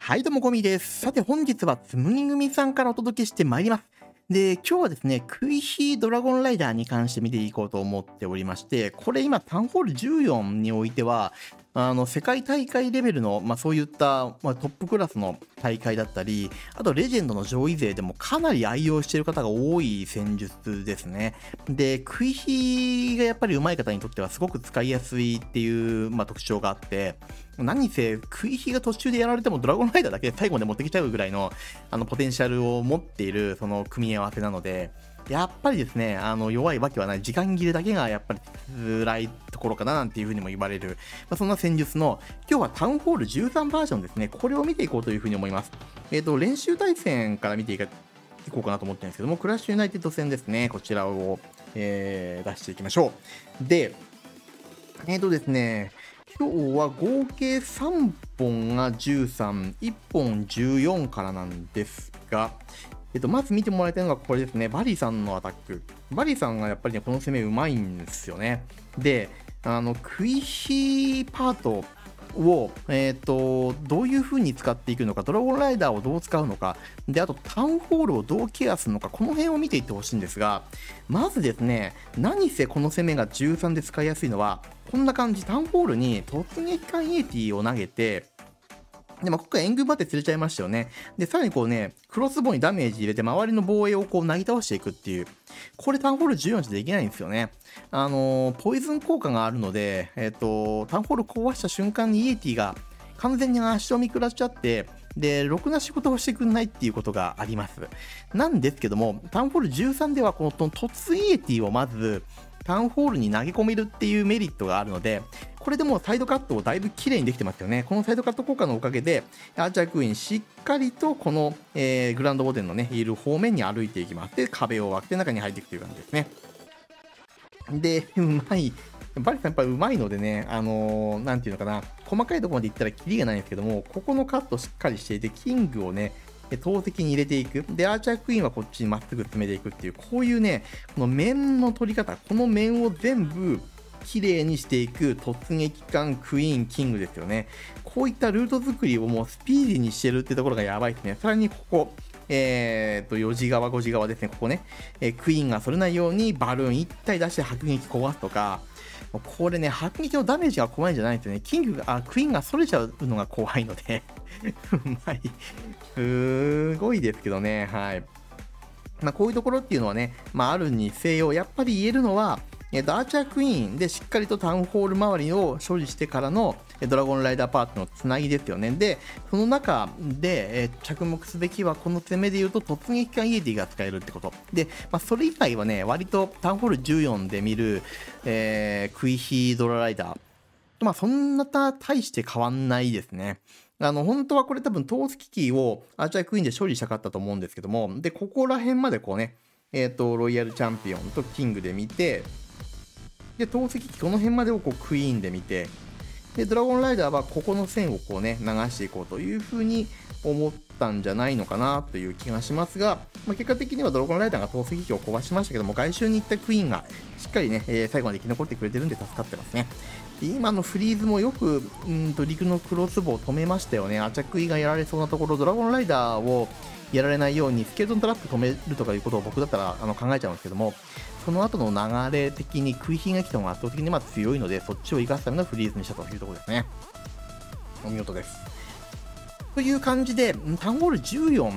はい、どうも、ゴミです。さて、本日はつむぎ組さんからお届けしてまいります。で、今日はですね、クイヒードラゴンライダーに関して見ていこうと思っておりまして、これ今、タウンホール14においては、世界大会レベルの、そういった、トップクラスの大会だったり、あとレジェンドの上位勢でもかなり愛用している方が多い戦術ですね。で、クイヒーがやっぱり上手い方にとってはすごく使いやすいっていう、特徴があって、何せクイヒが途中でやられてもドラゴンライダーだけで最後まで持ってきちゃうぐらいのポテンシャルを持っているその組み合わせなので、やっぱりですね、弱いわけはない、時間切れだけがやっぱり辛いところかななんていうふうにも言われる、そんな戦術の今日はタウンホール13バージョンですね、これを見ていこうというふうに思います。練習対戦から見ていこうかなと思ってるんですけども、クラッシュユナイテッド戦ですね、こちらを、出していきましょう。で、ですね、今日は合計3本が13、1本14からなんですが、まず見てもらいたいのがこれですね、バリさんのアタック。バリさんがやっぱりね、この攻めうまいんですよね。で、クイヒーパートを、どういう風に使っていくのか、ドラゴンライダーをどう使うのか、で、あとタウンホールをどうケアするのか、この辺を見ていってほしいんですが、まずですね、何せこの攻めが13で使いやすいのは、こんな感じ、タウンホールに突撃艦イエティを投げて、で、今回援軍バテ釣れちゃいましたよね。で、さらにこうね、クロスボウにダメージ入れて、周りの防衛をこう、なぎ倒していくっていう。これタウンホール14じゃできないんですよね。ポイズン効果があるので、タウンホール壊した瞬間にイエティが完全に足を見くらっちゃって、で、ろくな仕事をしてくんないっていうことがあります。なんですけども、タウンホール13ではこの突イエティをまず、タウンホールに投げ込めるっていうメリットがあるので、これでもうサイドカットをだいぶ綺麗にできてますよね。このサイドカット効果のおかげで、アーチャークイーンしっかりとこの、グランドボデンのね、いる方面に歩いていきます。で、壁を割って中に入っていくという感じですね。で、うまい。バリさんやっぱりうまいのでね、なんていうのかな、細かいところまでいったらキリがないんですけども、ここのカットしっかりしていて、キングをね、投石に入れていく。で、アーチャークイーンはこっちにまっすぐ詰めていくっていう、こういうね、この面の取り方、この面を全部綺麗にしていく突撃艦クイーンキングですよね。こういったルート作りをもうスピーディーにしてるってところがやばいですね。さらにここ、4時側、5時側ですね、ここね、クイーンがそれないようにバルーン1体出して迫撃壊すとか、これね、迫撃のダメージが怖いんじゃないんですよね。クイーンがそれちゃうのが怖いのでうまい。すごいですけどね、はい。こういうところっていうのはね、あるにせよ、やっぱり言えるのは、アーチャークイーンでしっかりとタウンホール周りを処理してからのドラゴンライダーパートのつなぎですよね。で、その中で、着目すべきはこの攻めで言うと突撃艦イエティが使えるってこと。で、それ以外はね、割とタウンホール14で見る、クイヒードラライダー。そんな大して変わんないですね。本当はこれ多分投石機をアーチャークイーンで処理したかったと思うんですけども、で、ここら辺までこうね、ロイヤルチャンピオンとキングで見て、で、投石機この辺までをこうクイーンで見て、で、ドラゴンライダーはここの線をこうね、流していこうというふうに思ったんじゃないのかなという気がしますが、結果的にはドラゴンライダーが投石機を壊しましたけども、外周に行ったクイーンがしっかりね、最後まで生き残ってくれてるんで助かってますね。で今のフリーズもよく陸のクロスボウを止めましたよね。アチャクイがやられそうなところ、ドラゴンライダーをやられないようにスケルトントラップ止めるとかいうことを僕だったら考えちゃうんですけども、その後の流れ的にクイヒが来たのが圧倒的に強いので、そっちを生かすためのフリーズにしたというところですね。お見事です。という感じで、タウンホール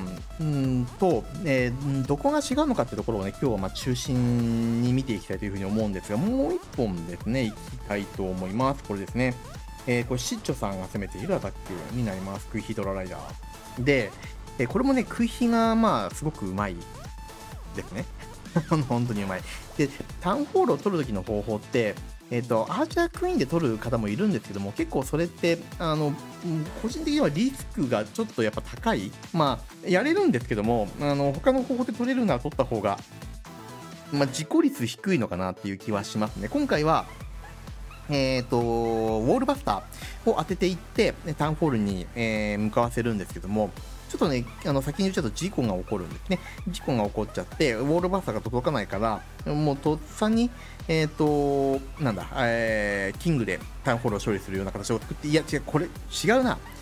14と、どこが違うのかってところをね、今日は中心に見ていきたいというふうに思うんですが、もう1本ですね、いきたいと思います。これですね。これ、シッチョさんが攻めているアタックになります。クイヒドラライダー。で、これもね、クイヒがすごくうまいですね。本当にうまい。で、タウンホールを取るときの方法って、アーチャークイーンで取る方もいるんですけども、結構それって、個人的にはリスクがちょっとやっぱ高い。やれるんですけども、他の方法で取れるなら取った方が、自己率低いのかなっていう気はしますね。今回は、ウォールバスターを当てていって、タウンホールに、向かわせるんですけども、ちょっとね、先に言っちゃうと事故が起こるんですね。事故が起こっちゃって、ウォールバスターが届かないから、もうとっさに、キングでタウンホールを処理するような形を作って、いや、違う、これ、違うな。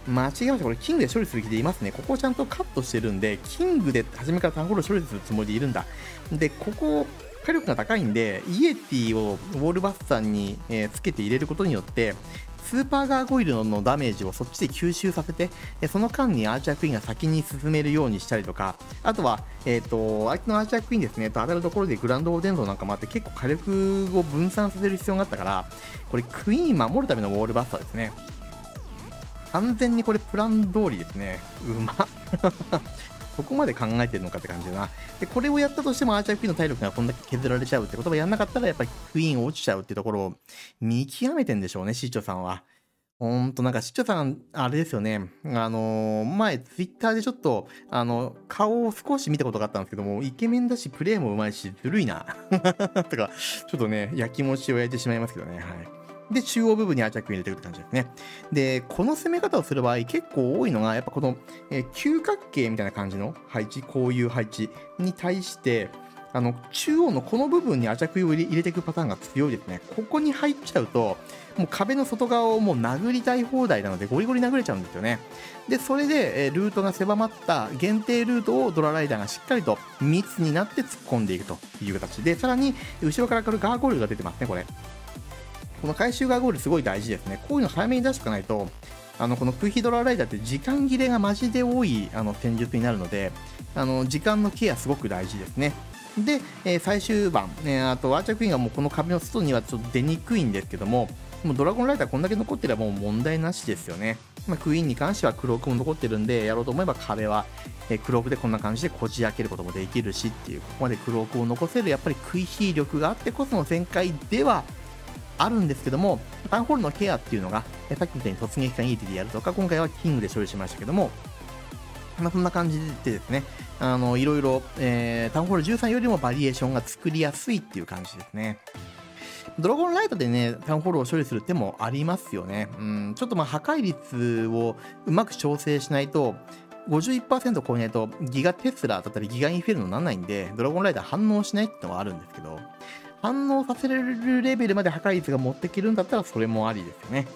間違えました。これ、キングで処理する気でいますね。ここをちゃんとカットしてるんで、キングで初めからタウンホールを処理するつもりでいるんだ。で、ここ、火力が高いんで、イエティをウォールバスターに、つけて入れることによって、スーパーガーゴイルのダメージをそっちで吸収させて、その間にアーチャークイーンが先に進めるようにしたりとか、あとは、相手のアーチャークイーンですね、当たるところでグランドオーデンドなんかもあって、結構火力を分散させる必要があったから、これクイーン守るためのウォールバスターですね。完全にこれプラン通りですね。うまっ。そこまで考えてるのかって感じだな。で、これをやったとしてもアーチャークイーンの体力がこんだけ削られちゃうってことはやんなかったらやっぱりクイーン落ちちゃうってところを見極めてんでしょうね、シッチョさんは。なんかシッチョさん、あれですよね。前ツイッターでちょっと、顔を少し見たことがあったんですけども、イケメンだし、プレイもうまいし、ずるいな。とか、ちょっとね、やきもちを焼いてしまいますけどね。はい。で、中央部分にアーチャークイーン入れていくって感じですね。で、この攻め方をする場合、結構多いのが、やっぱこの、九角形みたいな感じの配置、こういう配置に対して、中央のこの部分にアーチャークイーンを入れていくパターンが強いですね。ここに入っちゃうと、もう壁の外側をもう殴りたい放題なので、ゴリゴリ殴れちゃうんですよね。で、それで、ルートが狭まった限定ルートをドラライダーがしっかりと密になって突っ込んでいくという形で、さらに、後ろから来るガーゴールが出てますね、これ。この回収ガーゴールすごい大事ですね。こういうの早めに出しておかないと、このクイヒドラライダーって時間切れがマジで多い戦術になるので、時間のケアすごく大事ですね。で、最終盤、あとアーチャークイーンがもうこの壁の外にはちょっと出にくいんですけども、もうドラゴンライダーこんだけ残ってればもう問題なしですよね。クイーンに関してはクロークも残ってるんで、やろうと思えば壁は、クロークでこんな感じでこじ開けることもできるしっていう、ここまでクロークを残せるやっぱりクイヒー力があってこその全開ではあるんですけども、タウンホールのケアっていうのが、さっきみたいに突撃艦 ET でやるとか、今回はキングで処理しましたけども、そんな感じでですね、いろいろ、タウンホール13よりもバリエーションが作りやすいっていう感じですね。ドラゴンライトでね、タウンホールを処理する手もありますよね。ちょっと破壊率をうまく調整しないと、51% 超えないとギガテスラだったりギガインフェルノにならないんで、ドラゴンライダー反応しないってのはあるんですけど、反応させれるレベルまで破壊率が持っていけるんだったらそれもありですよね。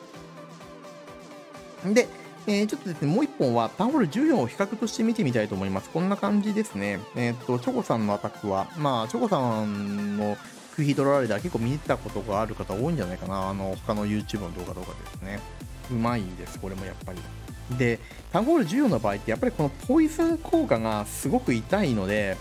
で、ちょっとですね、もう一本はタウンホール14を比較として見てみたいと思います。こんな感じですね。チョコさんのアタックは、チョコさんのクイヒドラライダー結構見たことがある方多いんじゃないかな。他の YouTube の動画とかですね。うまいです、これもやっぱり。で、タウンホール14の場合って、やっぱりこのポイズン効果がすごく痛いので、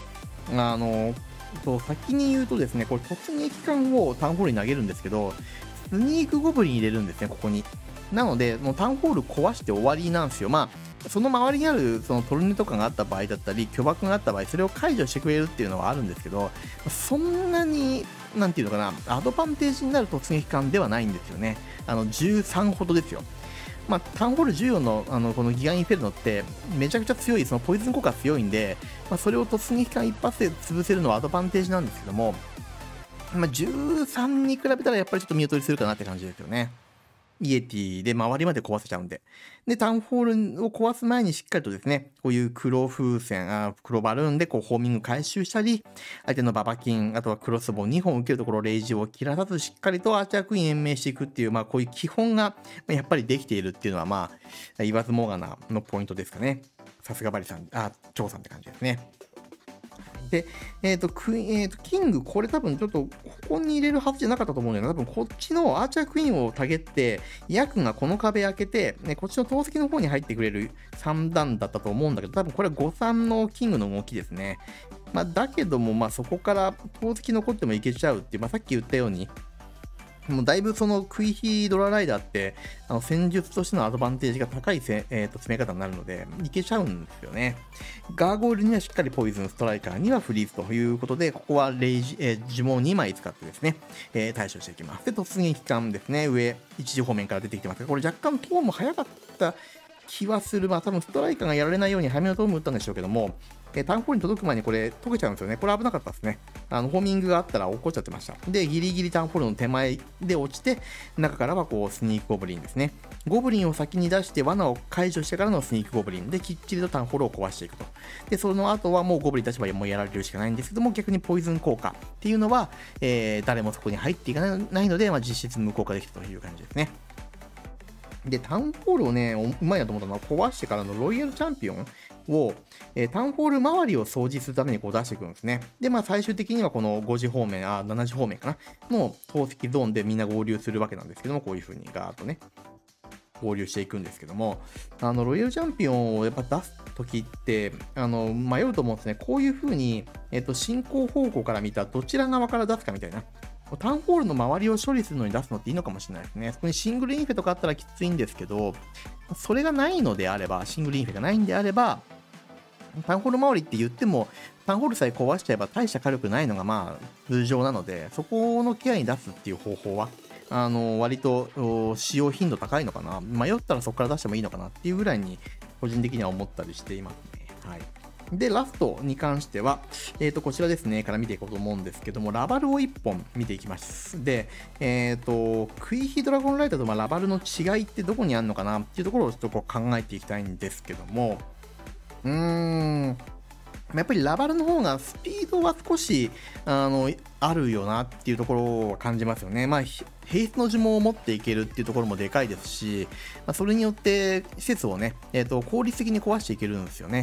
先に言うとですね、これ突撃艦をタウンホールに投げるんですけど、スニークゴブリン入れるんですね、ここに。なので、もうタウンホール壊して終わりなんですよ。その周りにあるそのトルネとかがあった場合だったり、巨爆があった場合、それを解除してくれるっていうのはあるんですけど、そんなに、なんていうのかな、アドバンテージになる突撃艦ではないんですよね。13ほどですよ。タウンホール14のこのギガインフェルノってめちゃくちゃ強い、そのポイズン効果強いんで、それを突撃艦一発で潰せるのはアドバンテージなんですけども、13に比べたらやっぱりちょっと見劣りするかなって感じですよね。イエティで周りまで壊せちゃうんで。で、タウンホールを壊す前にしっかりとですね、こういう黒風船、黒バルーンでこうホーミング回収したり、相手のババキン、あとはクロスボウ2本受けるところ、レイジを切らさずしっかりとアーチャークイーン延命していくっていう、こういう基本がやっぱりできているっていうのは言わずもがなのポイントですかね。さすがバリさん、チョウさんって感じですね。で、キング、これ多分ちょっと、ここに入れるはずじゃなかったと思うんだよな。多分こっちのアーチャークイーンをたげって、ヤクがこの壁開けて、こっちの投石の方に入ってくれる3段だったと思うんだけど、多分これは5-3のキングの動きですね。だけども、そこから投石残ってもいけちゃうっていう、さっき言ったように、もうだいぶそのクイヒドラライダーって戦術としてのアドバンテージが高い詰め方になるのでいけちゃうんですよね。ガーゴールにはしっかりポイズン、ストライカーにはフリーズということで、ここはレイジ、呪文を2枚使ってですね、対処していきます。で、突撃艦ですね、上、一時方面から出てきてますが、これ若干トーンも早かった気はする。多分ストライカーがやられないように早めのトーンも打ったんでしょうけども、タウンホールに届く前にこれ溶けちゃうんですよね。これ危なかったですね。ホーミングがあったら落っこっちゃってました。で、ギリギリタウンホールの手前で落ちて、中からはこうスニークゴブリンですね。ゴブリンを先に出して罠を解除してからのスニークゴブリンできっちりとタウンホールを壊していくと。で、その後はもうゴブリンたちはもうやられるしかないんですけども、逆にポイズン効果っていうのは、誰もそこに入っていかないので、実質無効化できたという感じですね。 で、タウンホールをね、うまいなと思ったのは、壊してからのロイヤルチャンピオンを、タウンホール周りを掃除するためにこう出していくんですね。で、まあ最終的にはこの5時方面、7時方面かなの投石ゾーンでみんな合流するわけなんですけども、こういう風にガーッとね、合流していくんですけども、ロイヤルチャンピオンをやっぱ出すときって、迷うと思うんですね。こういう風に、進行方向から見たどちら側から出すかみたいな。タウンホールの周りを処理するのに出すのっていいのかもしれないですね。そこにシングルインフェとかあったらきついんですけど、それがないのであれば、シングルインフェがないんであれば、タウンホール周りって言っても、タウンホールさえ壊しちゃえば大した火力ないのがまあ通常なので、そこのケアに出すっていう方法は、割と使用頻度高いのかな。迷ったらそこから出してもいいのかなっていうぐらいに、個人的には思ったりしていますね。はい。で、ラストに関しては、こちらですね、から見ていこうと思うんですけども、ラバルを1本見ていきます。で、クイヒドラゴンライダーとラバルの違いってどこにあるのかなっていうところをちょっとこう考えていきたいんですけども、やっぱりラバルの方がスピードは少し、あるよなっていうところを感じますよね。まあ、ヘイストの呪文を持っていけるっていうところもでかいですし、それによって施設をね、効率的に壊していけるんですよね。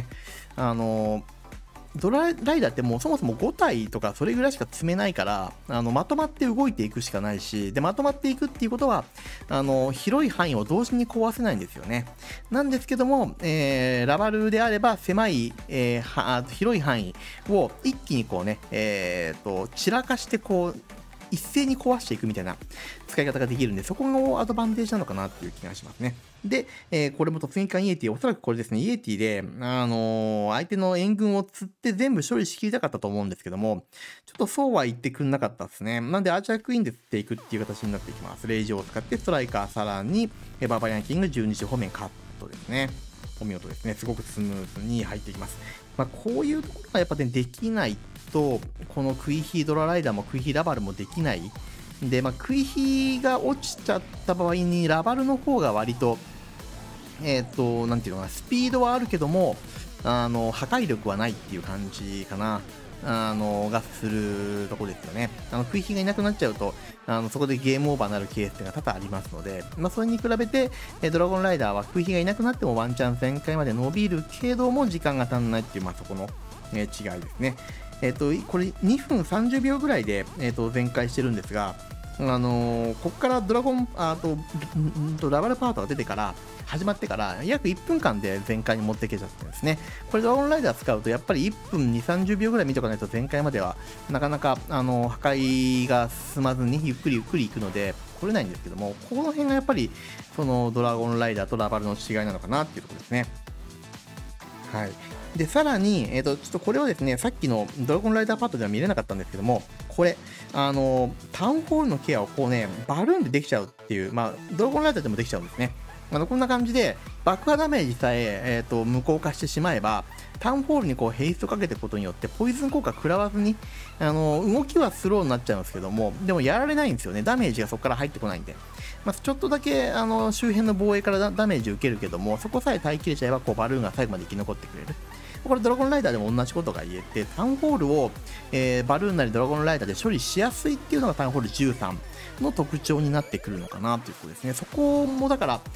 ドライダーってもうそもそも5体とかそれぐらいしか積めないから、まとまって動いていくしかないし、で、まとまっていくっていうことは、広い範囲を同時に壊せないんですよね。なんですけども、ラバルであれば狭い、広い範囲を一気にこうね、散らかしてこう、一斉に壊していくみたいな使い方ができるんで、そこのアドバンテージなのかなっていう気がしますね。で、これも突撃艦イエティ、おそらくこれですね、イエティで、相手の援軍を釣って全部処理しきりたかったと思うんですけども、ちょっとそうは言ってくんなかったですね。なんで、アーチャークイーンで釣っていくっていう形になっていきます。レイジを使ってストライカー、さらに、バーバリアンキング12時方面カットですね。お見事ですね。すごくスムーズに入っていきます。こういうところがやっぱね、できないと、このクイヒドラライダーもクイヒラバルもできない。で、クイヒが落ちちゃった場合に、ラバルの方が割と、なんていうのかな、スピードはあるけども、破壊力はないっていう感じかな。がするところですよね。クイヒがいなくなっちゃうと、そこでゲームオーバーになるケースが多々ありますので、それに比べて、ドラゴンライダーはクイヒがいなくなってもワンチャン全開まで伸びるけども、時間が足んないっていう、そこの、違いですね。これ2分30秒ぐらいで、全開してるんですが、ここからドラゴン、ラバルパートが出てから、始まってから約1分間で全開に持っていけちゃってるんですね。これドラゴンライダー使うとやっぱり1分2、30秒ぐらい見とかないと全開まではなかなか破壊が進まずにゆっくりゆっくりいくので来れないんですけども、この辺がやっぱりそのドラゴンライダーとラバルの違いなのかなっていうところですね。はい。で、さらに、ちょっとこれはですね、さっきのドラゴンライダーパートでは見れなかったんですけども、これ、タウンホールのケアをこうね、バルーンでできちゃうっていう、ドラゴンライダーでもできちゃうんですね。こんな感じで、爆破ダメージさえ無効化してしまえば、タウンホールにこうヘイストかけていくことによって、ポイズン効果食らわずに、動きはスローになっちゃうんですけども、でもやられないんですよね。ダメージがそこから入ってこないんで。ちょっとだけ周辺の防衛からダメージ受けるけども、そこさえ耐えきれちゃえばこうバルーンが最後まで生き残ってくれる。これドラゴンライダーでも同じことが言えて、タウンホールを、バルーンなりドラゴンライダーで処理しやすいっていうのがタウンホール13の特徴になってくるのかなということですね。そこもだから、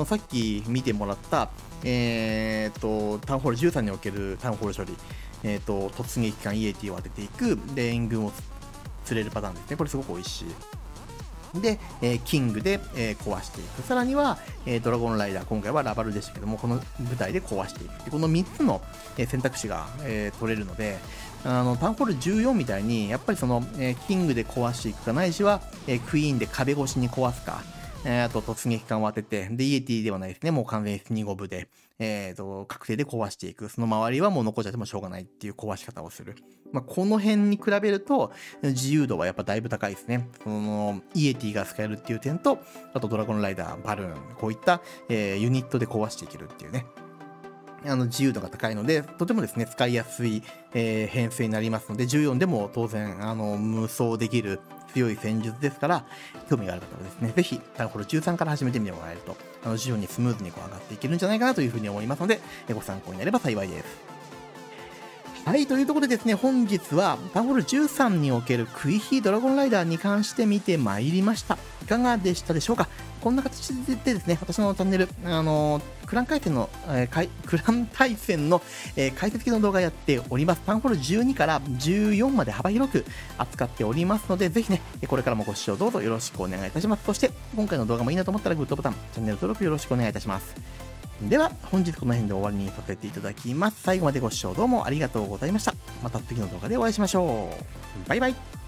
さっき見てもらった、タウンホール13におけるタウンホール処理、突撃艦イエティを当てていく、で、援軍を釣れるパターンですね。これすごく美味しい。で、キングで、壊していく。さらには、ドラゴンライダー、今回はラバルでしたけども、この舞台で壊していく。この3つの、選択肢が、取れるので、タウンホール14みたいに、やっぱりその、キングで壊していくか、ないしは、クイーンで壁越しに壊すか、あと突撃艦を当てて、で、イエティではないですね。もう完全に2ゴブで、確定で壊していく。その周りはもう残っちゃってもしょうがないっていう壊し方をする。この辺に比べると、自由度はやっぱだいぶ高いですね。その、イエティが使えるっていう点と、あとドラゴンライダー、バルーン、こういった、ユニットで壊していけるっていうね。自由度が高いので、とてもですね、使いやすい、編成になりますので、14でも当然、無双できる強い戦術ですから、興味がある方はですね、ぜひ、タウンホール13から始めてみてもらえると、14にスムーズにこう上がっていけるんじゃないかなというふうに思いますので、ご参考になれば幸いです。はい、というところでですね、本日はタウンホール13におけるクイヒドラゴンライダーに関して見てまいりました。いかがでしたでしょうか。こんな形でですね、私のチャンネル、クラン対戦の、解説系の動画やっております。タウンホール12から14まで幅広く扱っておりますので、ぜひね、これからもご視聴どうぞよろしくお願いいたします。そして、今回の動画もいいなと思ったらグッドボタン、チャンネル登録よろしくお願いいたします。では、本日この辺で終わりにさせていただきます。最後までご視聴どうもありがとうございました。また次の動画でお会いしましょう。バイバイ。